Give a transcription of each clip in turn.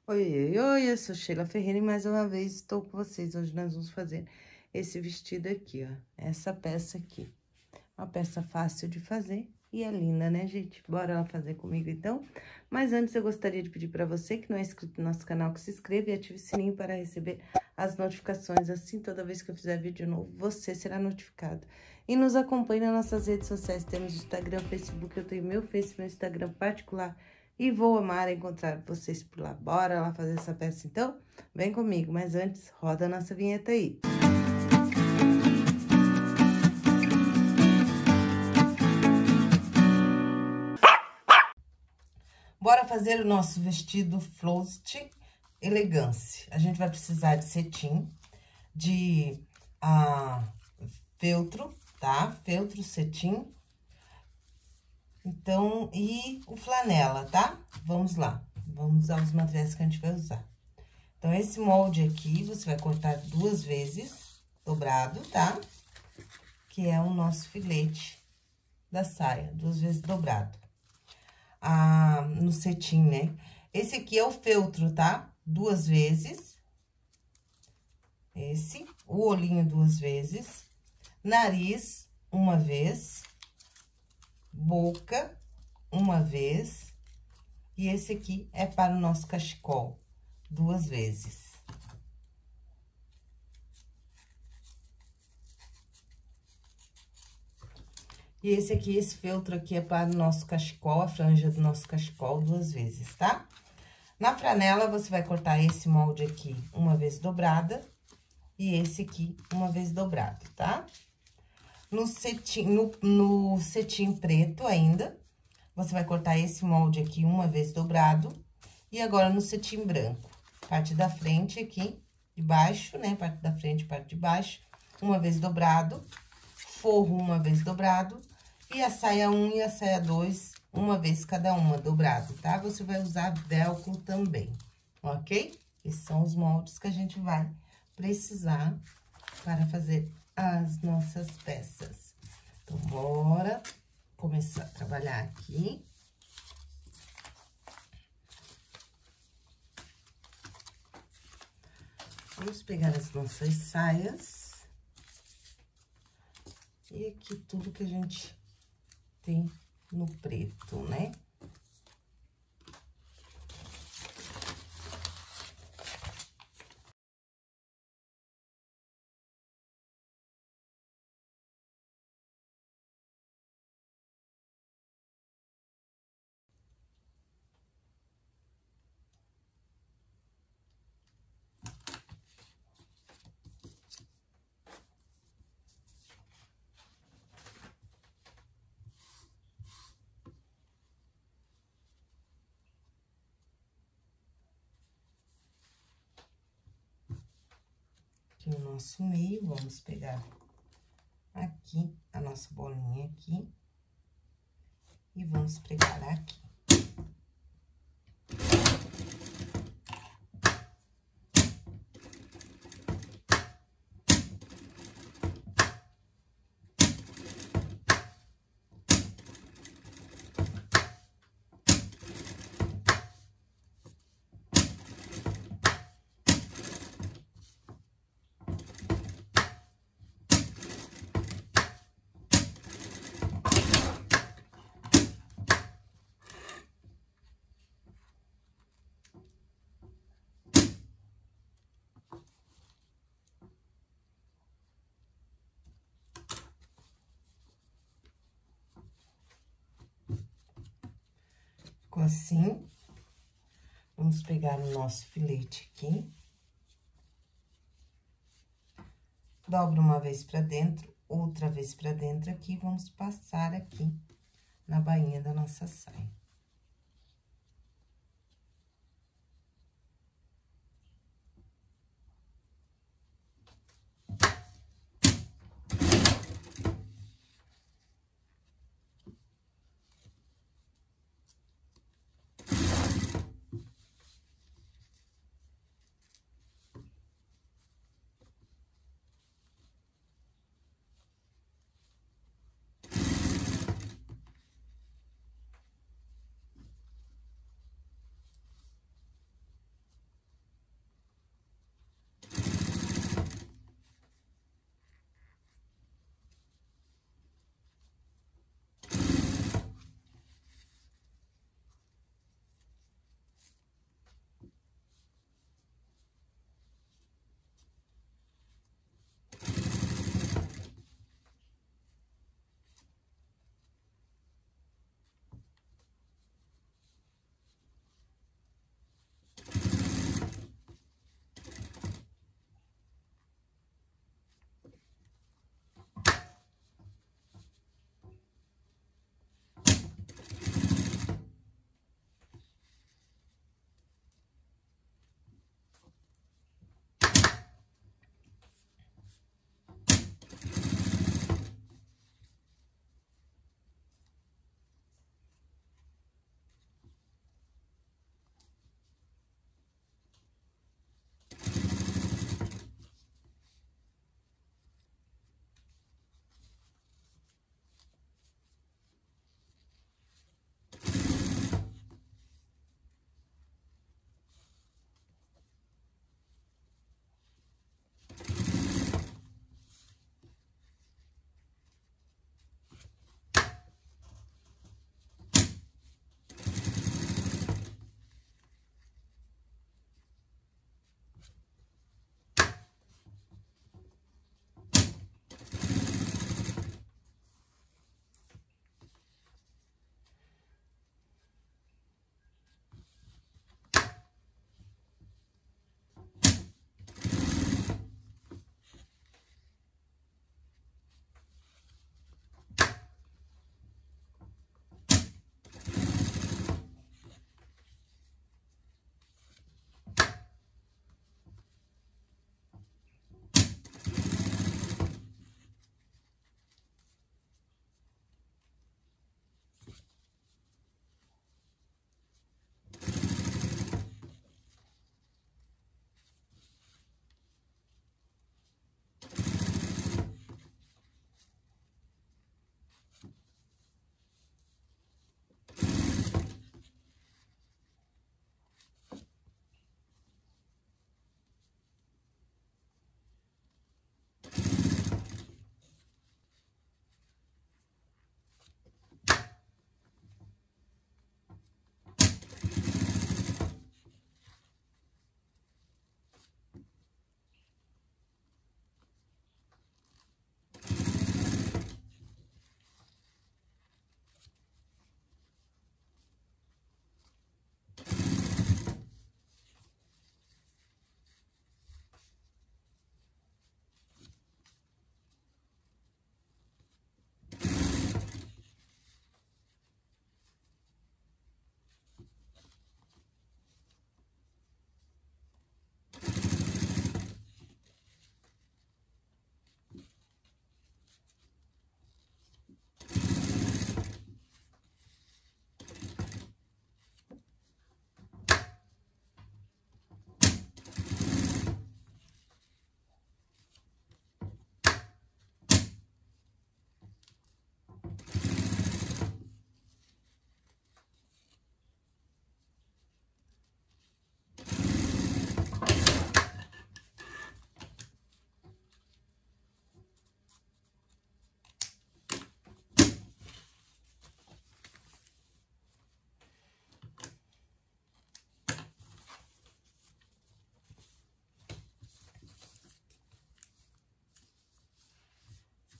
Oi, oi, oi, eu sou Sheila Ferreira e mais uma vez estou com vocês. Hoje nós vamos fazer esse vestido aqui, ó. Essa peça aqui. Uma peça fácil de fazer e é linda, né, gente? Bora lá fazer comigo, então? Mas antes eu gostaria de pedir para você que não é inscrito no nosso canal, que se inscreva e ative o sininho para receber as notificações. Assim, toda vez que eu fizer vídeo novo, você será notificado. E nos acompanhe nas nossas redes sociais. Temos Instagram, Facebook, eu tenho meu Face, meu Instagram particular. E vou amar encontrar vocês por lá. Bora lá fazer essa peça, então? Vem comigo, mas antes, roda a nossa vinheta aí. Bora fazer o nosso vestido Floast Elegance. A gente vai precisar de cetim, de feltro, tá? Feltro, cetim. Então, e o flanela, tá? Vamos lá. Vamos usar os materiais que a gente vai usar. Então, esse molde aqui, você vai cortar 2 vezes, dobrado, tá? Que é o nosso filete da saia, 2 vezes dobrado. No cetim, né? Esse aqui é o feltro, tá? 2 vezes. O olhinho 2 vezes. Nariz, 1 vez. Boca, 1 vez. E esse aqui é para o nosso cachecol, 2 vezes. E esse aqui, esse feltro aqui é para o nosso cachecol, a franja do nosso cachecol, 2 vezes, tá? Na franela, você vai cortar esse molde aqui 1 vez dobrada e esse aqui 1 vez dobrado, tá? No cetim preto ainda, você vai cortar esse molde aqui 1 vez dobrado. E agora, no cetim branco, parte da frente aqui, de baixo, né? Parte da frente, parte de baixo, 1 vez dobrado, forro 1 vez dobrado, e a saia 1 e a saia 2, 1 vez cada uma, dobrado, tá? Você vai usar velcro também, ok? Esses são os moldes que a gente vai precisar para fazer as nossas peças. Então, bora começar a trabalhar aqui. Vamos pegar as nossas saias. E aqui tudo que a gente tem no preto, né? Aqui o nosso meio, vamos pegar aqui a nossa bolinha aqui e vamos pregar aqui. Ficou assim. Vamos pegar o nosso filete aqui. Dobra 1 vez pra dentro, outra vez pra dentro aqui, vamos passar aqui na bainha da nossa saia.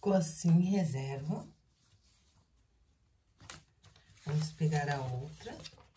Ficou assim, reserva. Vamos pegar a outra.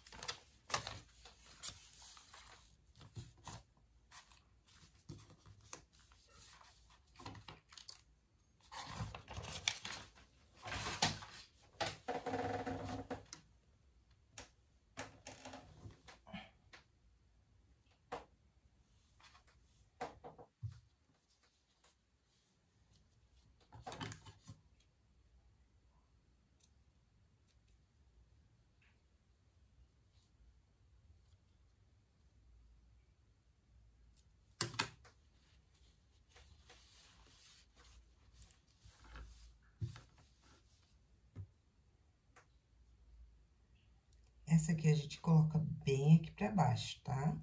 Essa aqui a gente coloca bem aqui pra baixo, tá?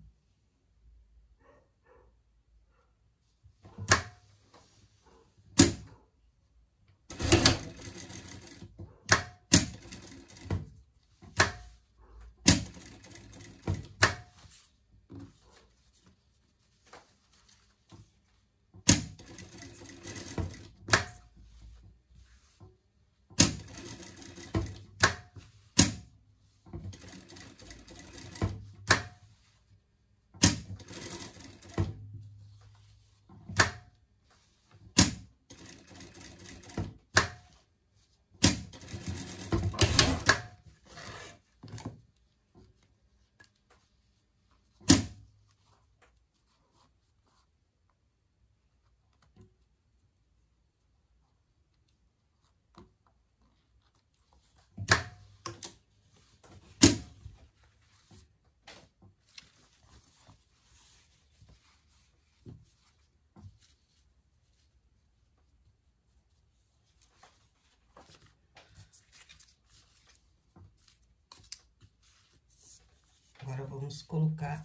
Agora, vamos colocar...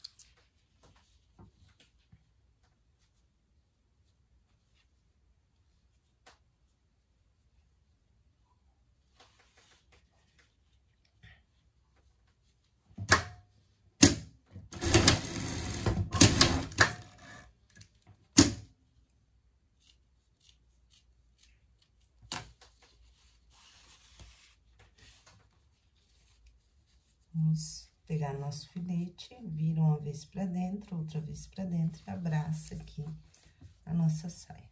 Vamos pegar nosso filete, vira uma vez pra dentro, outra vez pra dentro e abraça aqui a nossa saia.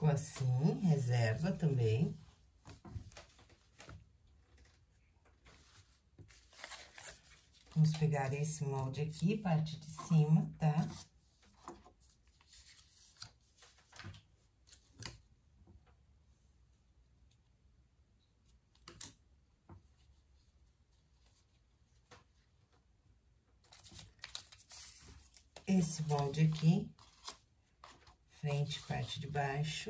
Ficou assim, reserva também. Vamos pegar esse molde aqui, parte de cima, tá? Esse molde aqui, frente, parte de baixo.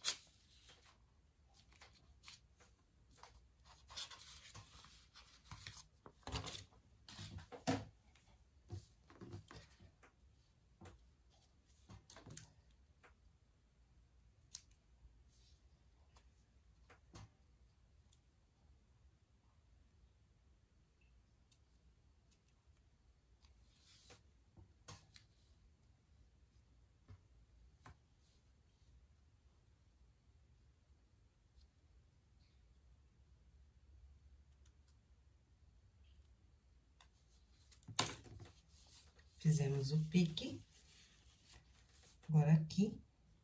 Fizemos o pique. Agora, aqui.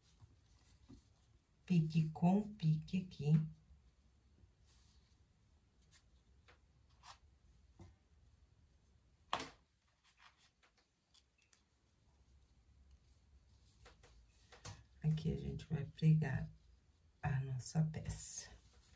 Pique com pique aqui. Aqui a gente vai pregar a nossa peça.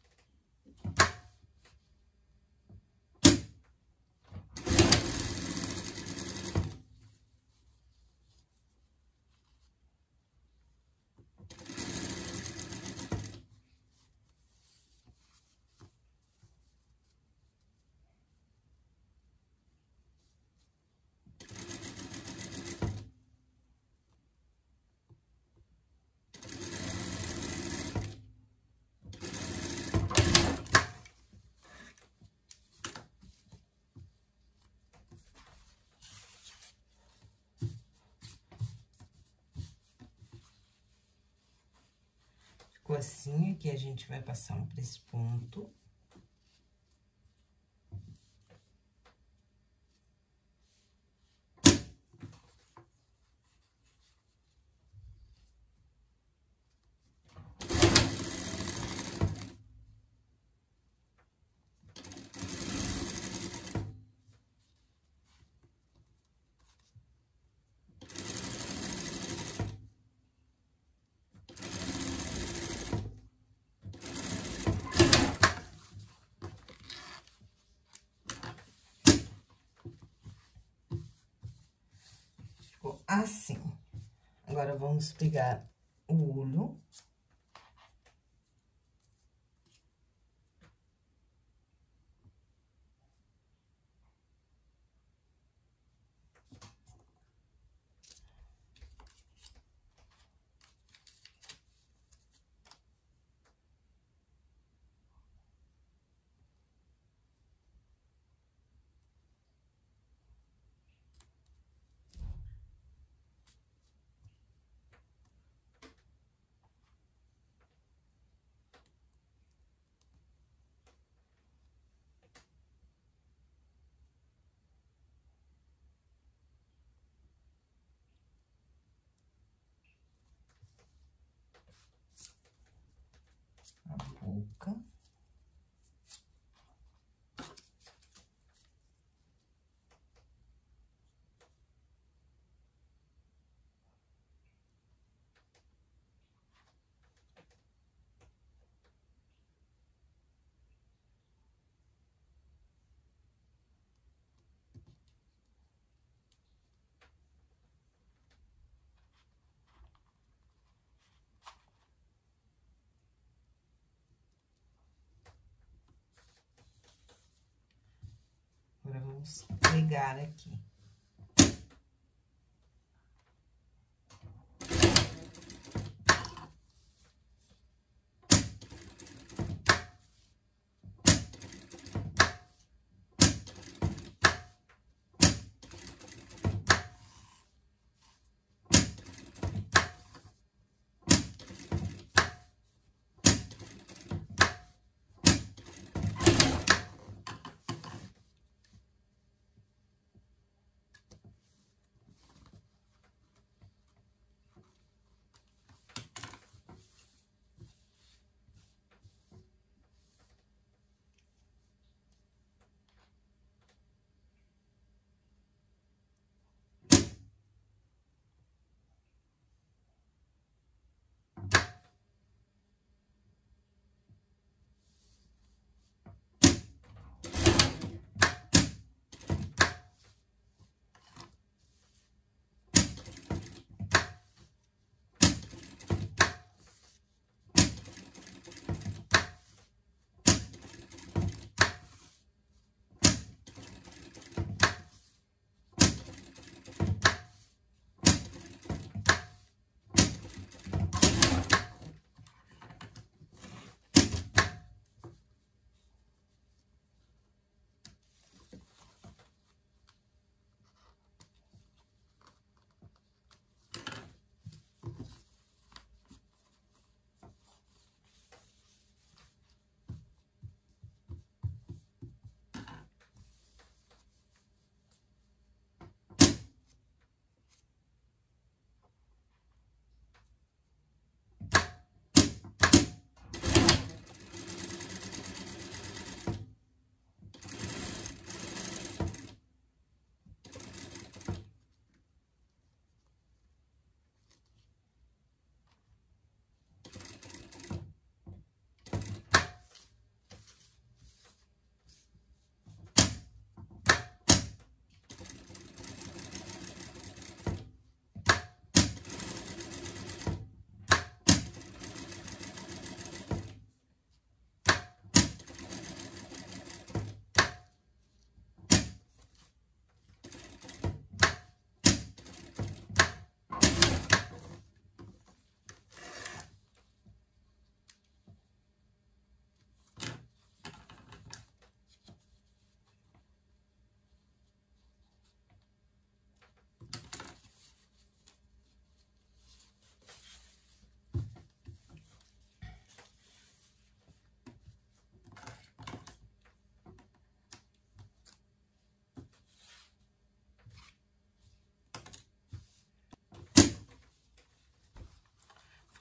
Ficou assim, aqui a gente vai passar um pra esse ponto. Assim. Agora, vamos pegar o olho. A boca. Agora, vamos pregar aqui.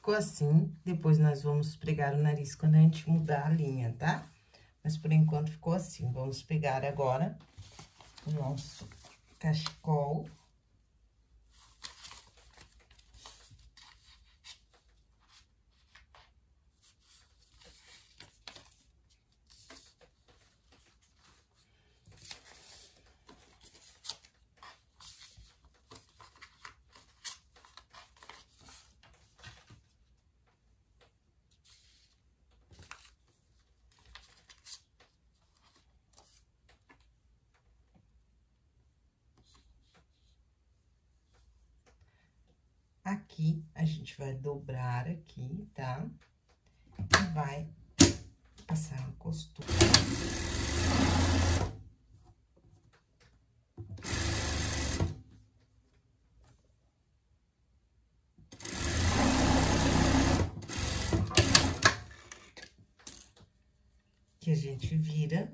ficou assim. Depois, nós vamos pregar o nariz quando a gente mudar a linha, tá? Mas, por enquanto, ficou assim. Vamos pegar agora o nosso cachecol. Aqui, a gente vai dobrar aqui, tá? E vai passar uma costura. Que a gente vira.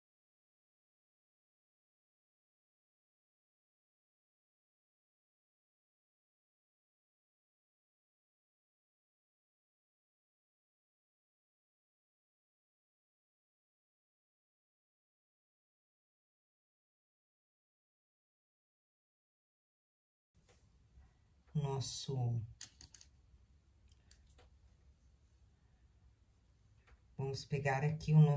Vamos pegar aqui o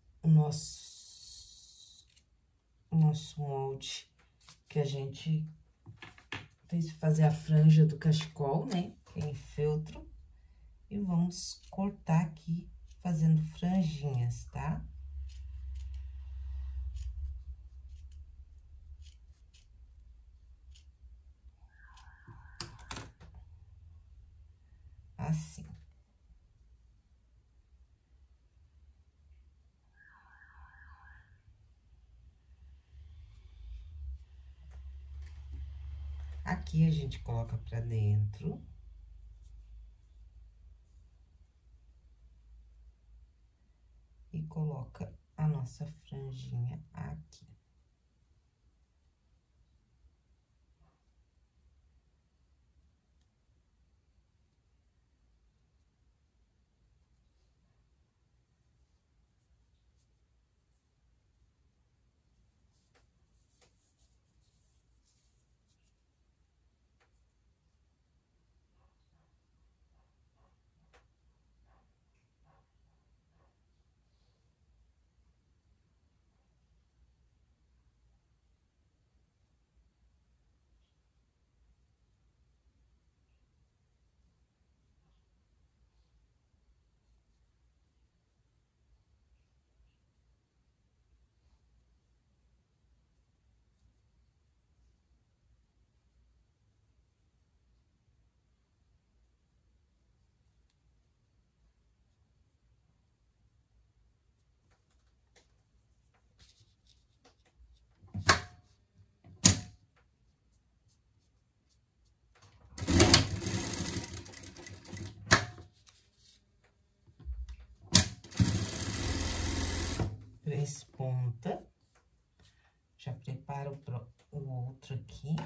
nosso molde que a gente fez fazer a franja do cachecol, né? Que é em feltro. E vamos cortar aqui, fazendo franjinhas, tá? Assim. Aqui a gente coloca pra dentro. E coloca a nossa franjinha aqui. Três pontas. Já preparo o outro aqui.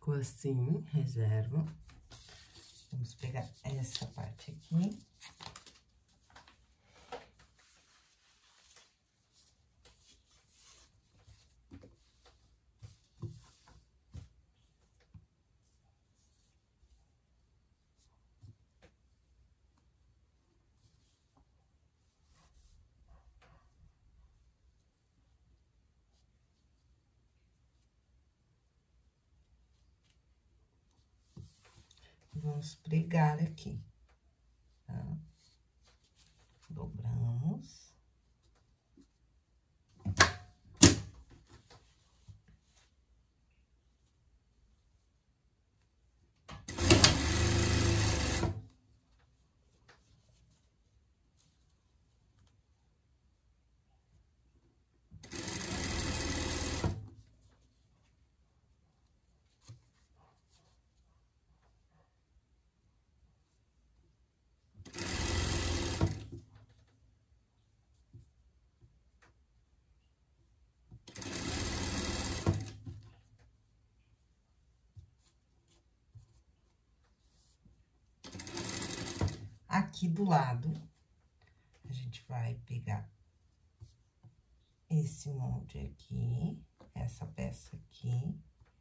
Ficou assim, reserva. Vamos pegar essa parte aqui. Vamos pregar aqui, tá? Dobramos. Aqui do lado, a gente vai pegar esse molde aqui, essa peça aqui.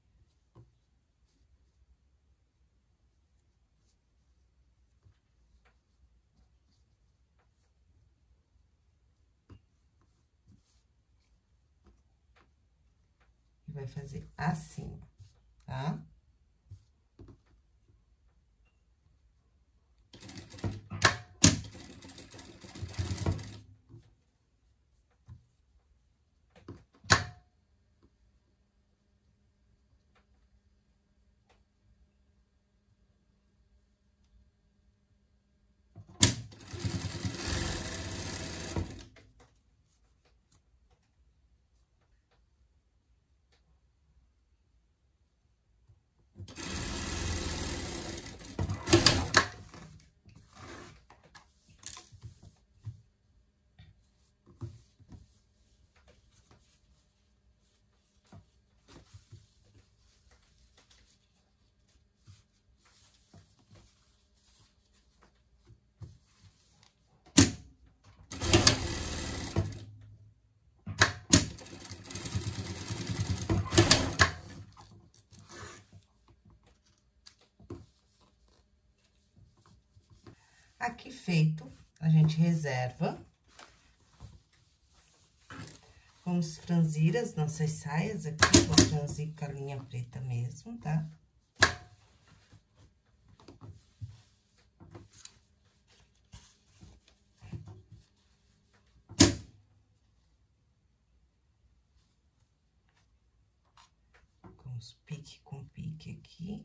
E vai fazer assim, tá? Aqui feito, a gente reserva. Vamos franzir as nossas saias aqui, vou franzir com a linha preta mesmo, tá? Vamos pique com pique aqui.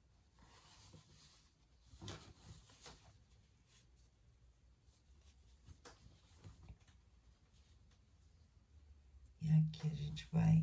E aqui a gente vai...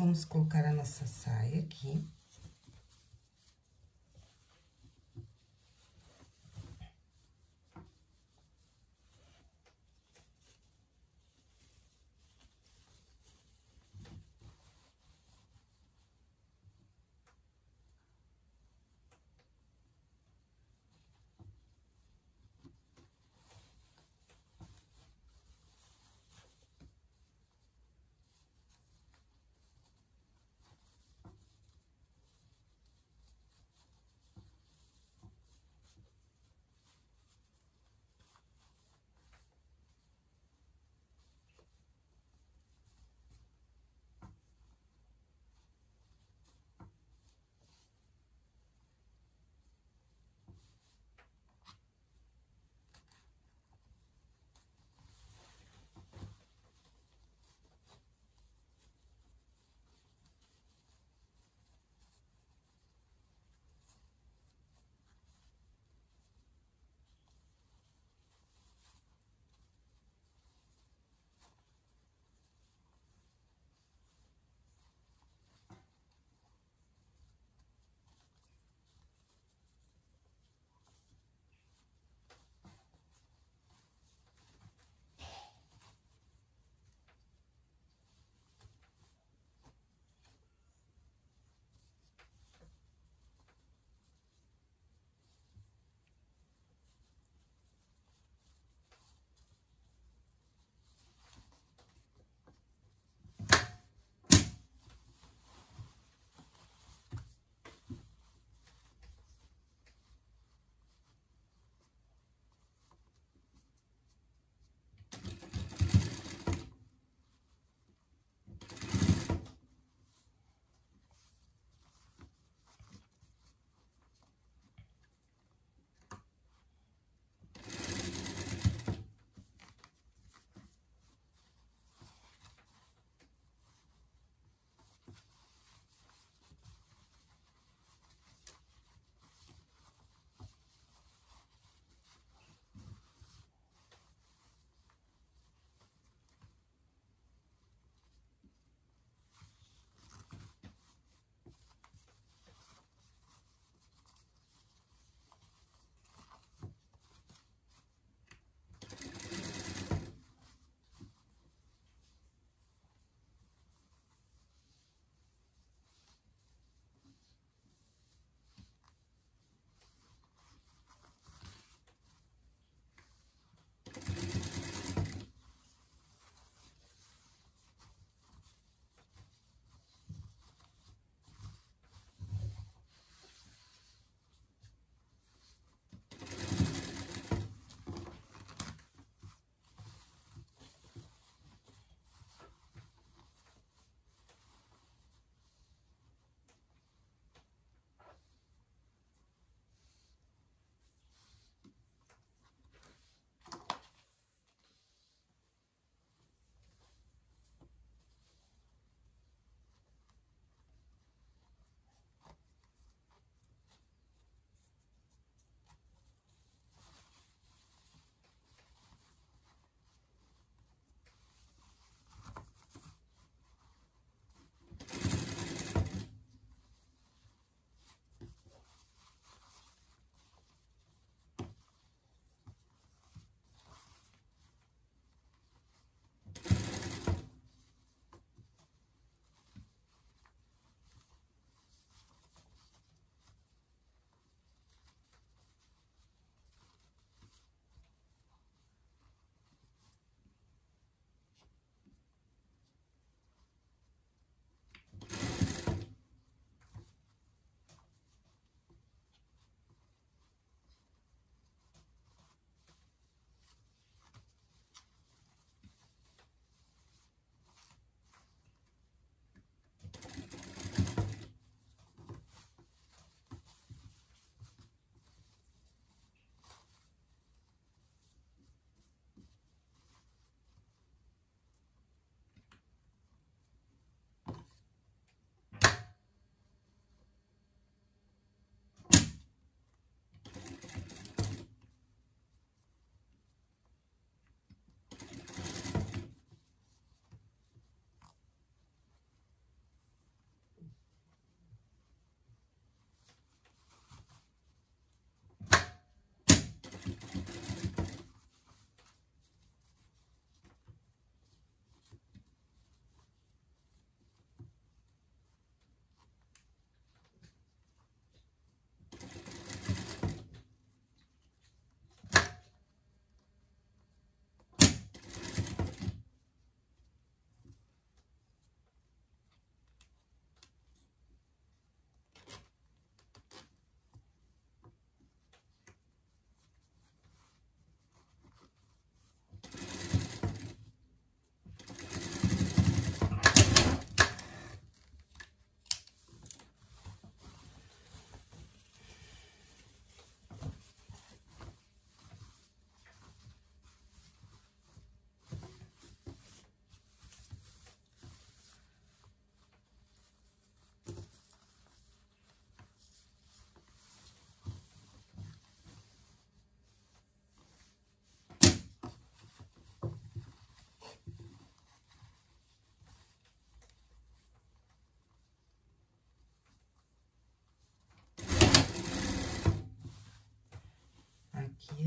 Vamos colocar a nossa saia aqui.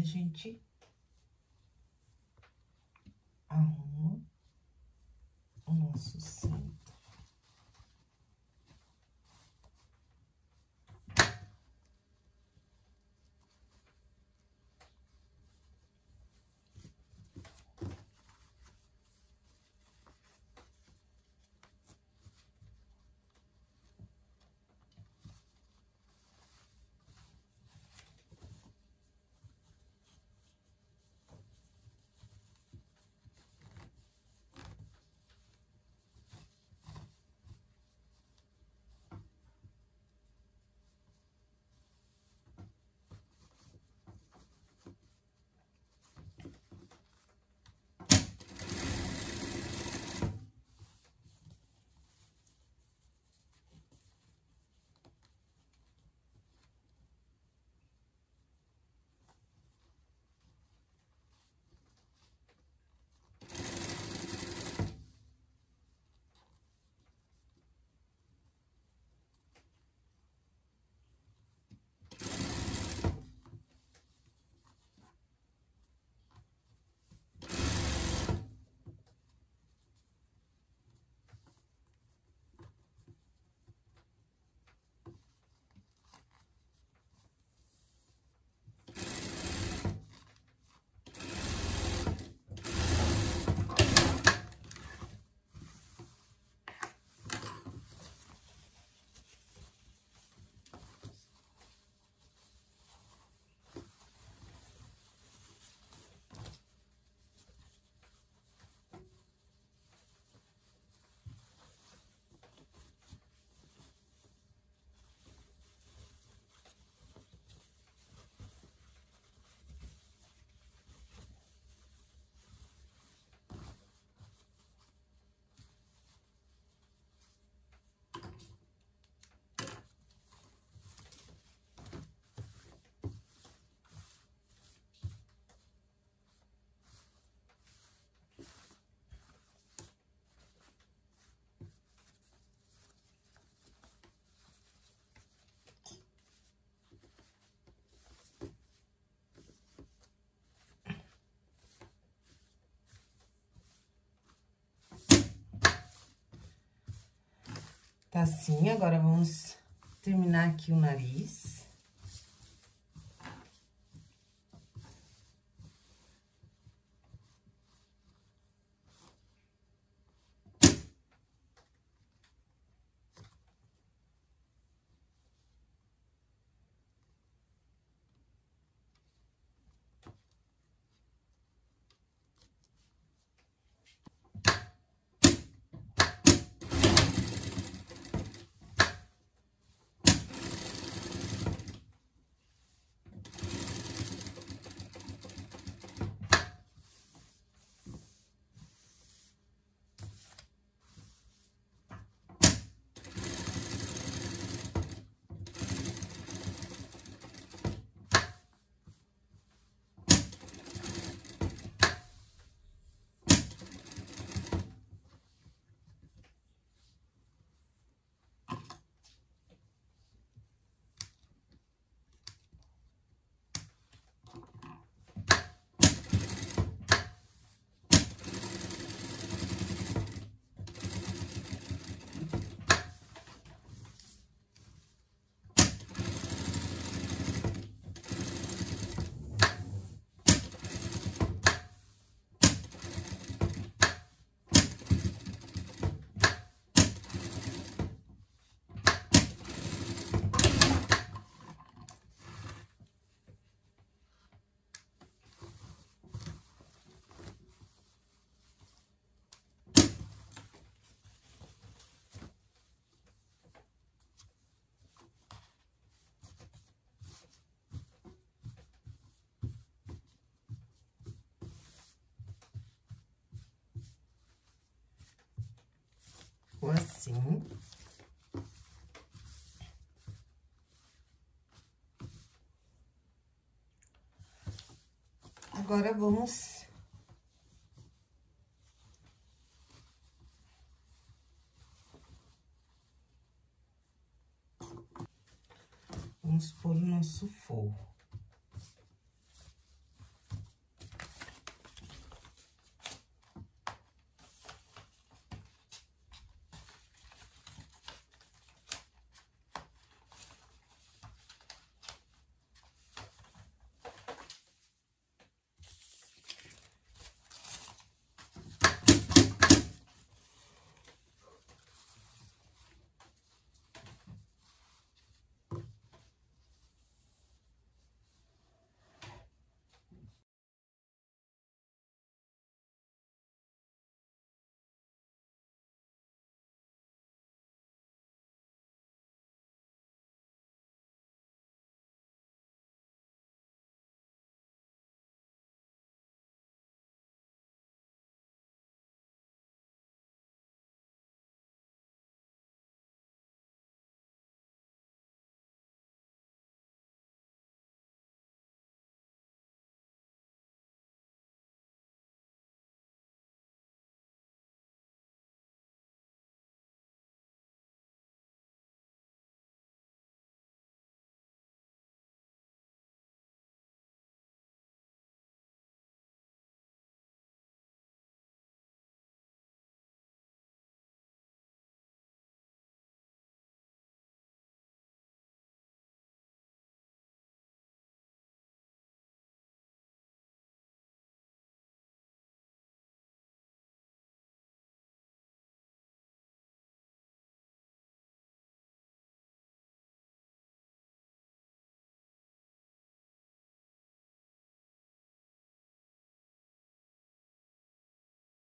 a gente arruma o nosso centro. Tá assim, agora vamos terminar aqui o nariz. Ficou assim. Agora, vamos pôr o nosso forro.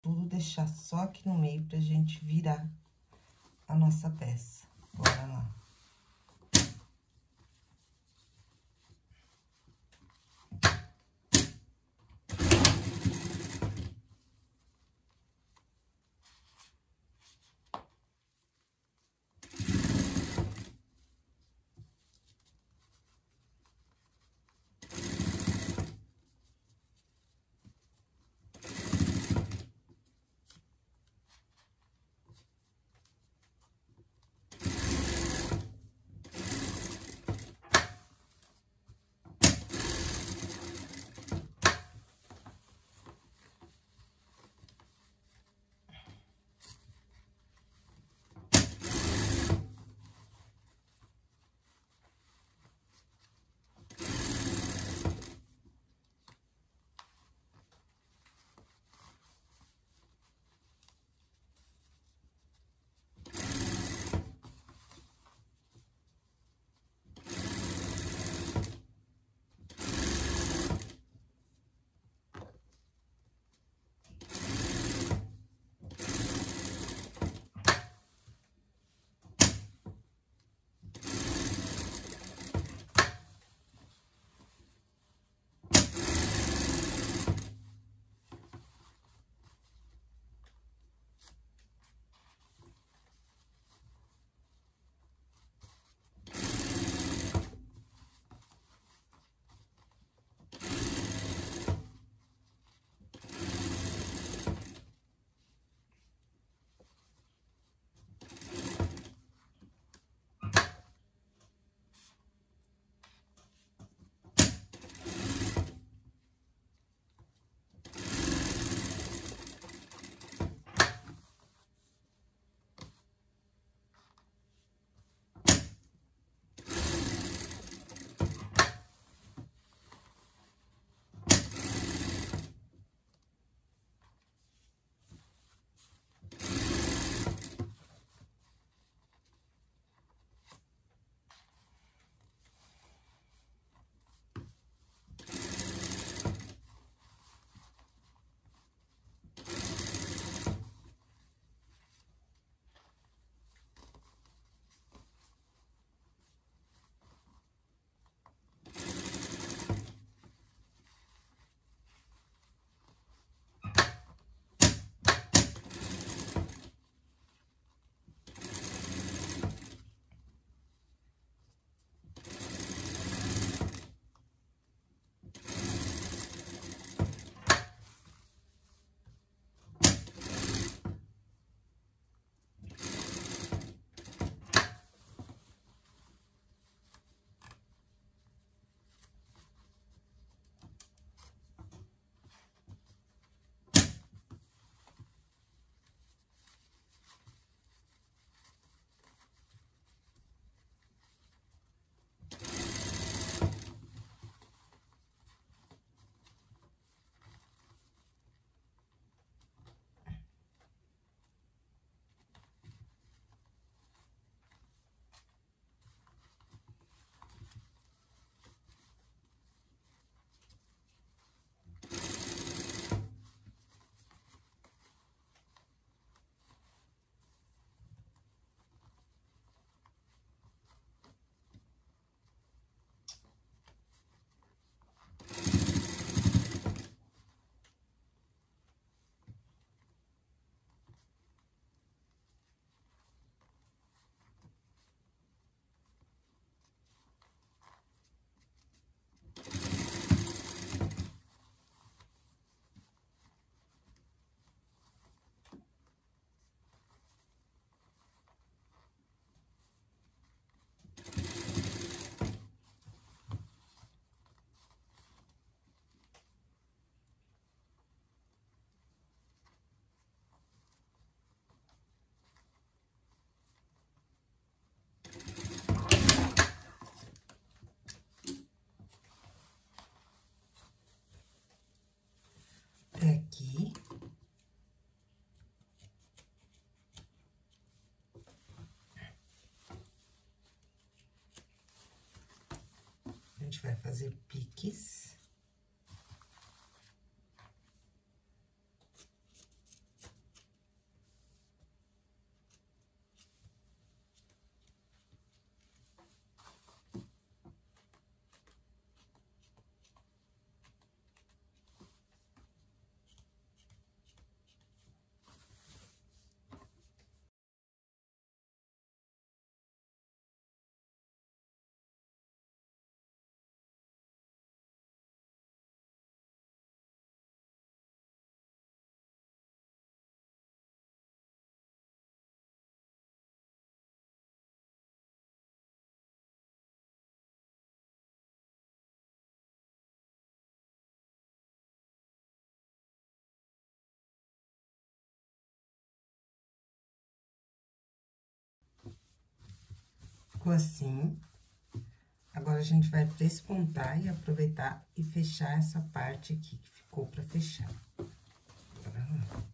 tudo, deixar só aqui no meio pra gente virar a nossa peça. Bora lá. Aqui. A gente vai fazer piques. ficou assim. Agora, a gente vai despontar e aproveitar e fechar essa parte aqui que ficou pra fechar. Bora lá.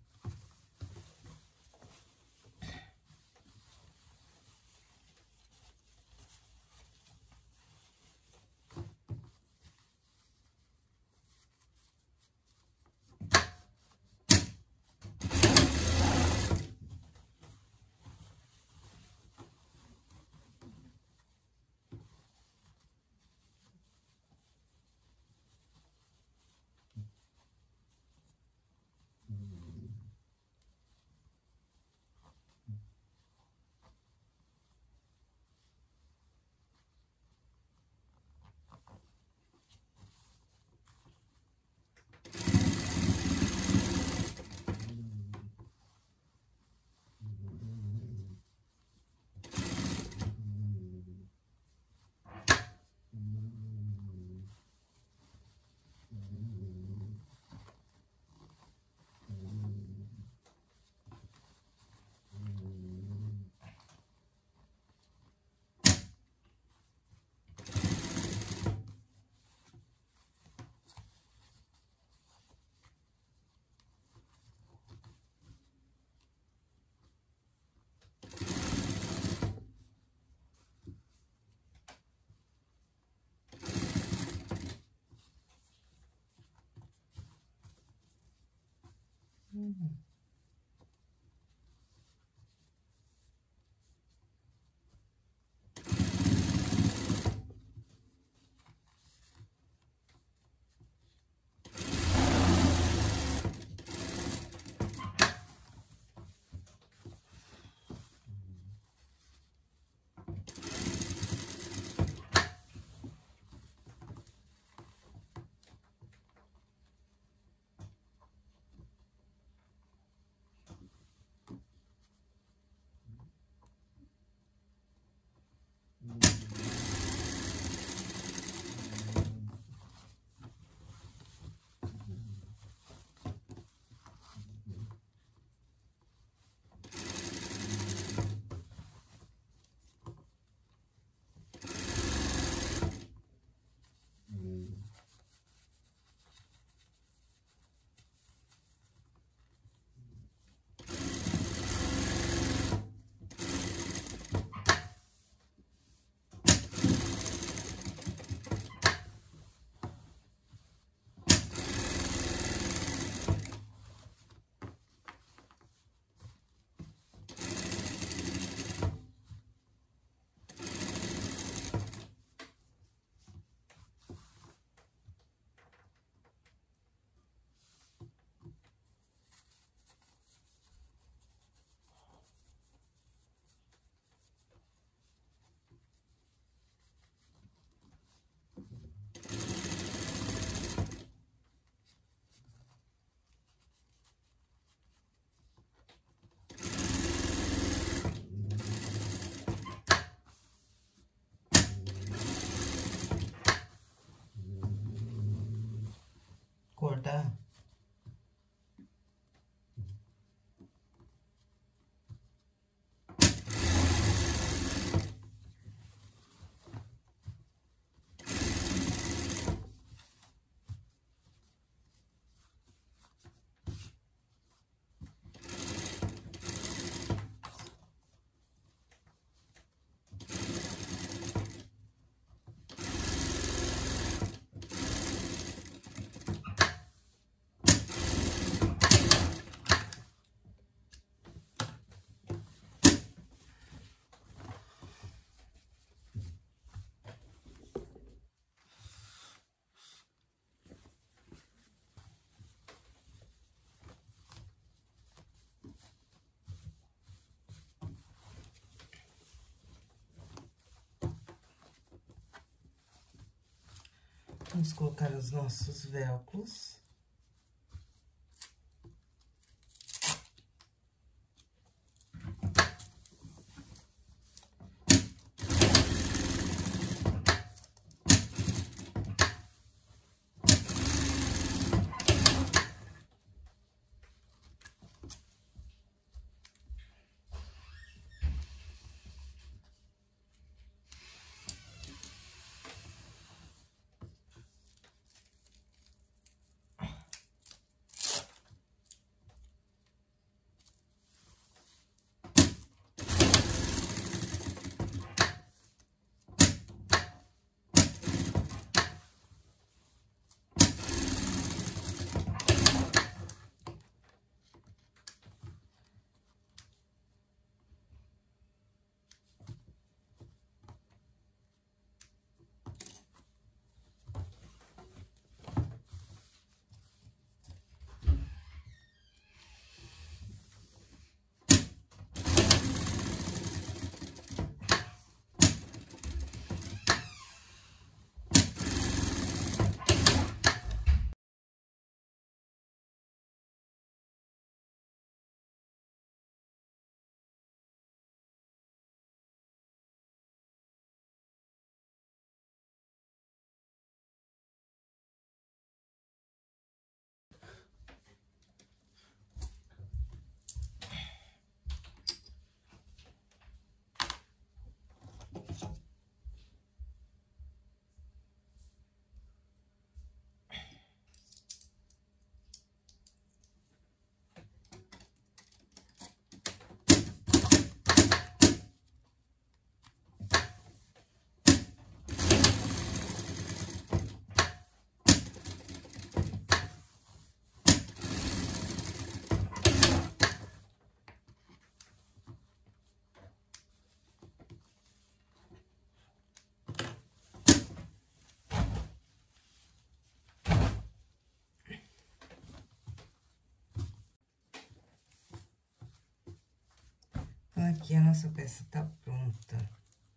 Cortar. Vamos colocar os nossos velcros. Aqui a nossa peça tá pronta.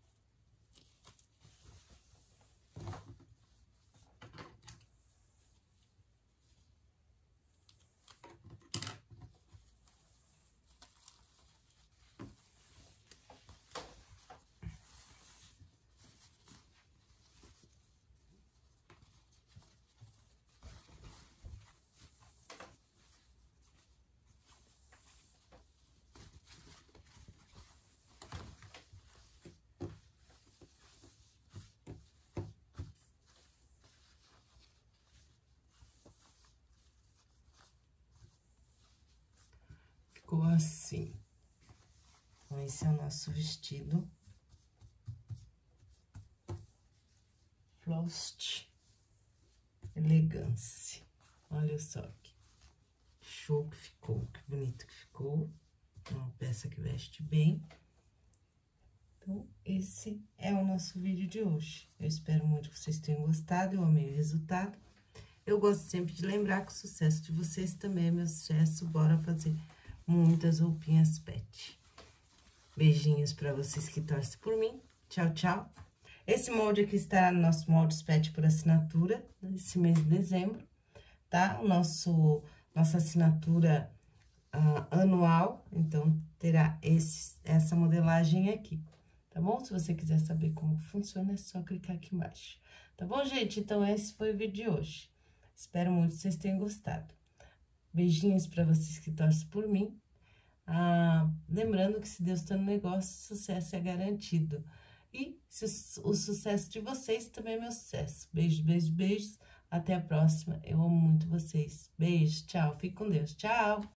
Ficou assim. Então, esse é o nosso vestido. Flost Elegance. Olha só que show que ficou, que bonito que ficou. Uma peça que veste bem. Então, esse é o nosso vídeo de hoje. Eu espero muito que vocês tenham gostado, eu amei o resultado. Eu gosto sempre de lembrar que o sucesso de vocês também é meu sucesso. Bora fazer muitas roupinhas pet. Beijinhos pra vocês que torcem por mim. Tchau, tchau. Esse molde aqui está no nosso molde pet por assinatura, nesse mês de dezembro, tá? Nossa assinatura anual, então, terá essa modelagem aqui, tá bom? Se você quiser saber como funciona, é só clicar aqui embaixo. Tá bom, gente? Então, esse foi o vídeo de hoje. Espero muito que vocês tenham gostado. Beijinhos pra vocês que torcem por mim. Lembrando que se Deus está no negócio, sucesso é garantido. E o sucesso de vocês também é meu sucesso. Beijos, beijos, beijos. Até a próxima. Eu amo muito vocês. Beijo, tchau. Fique com Deus. Tchau.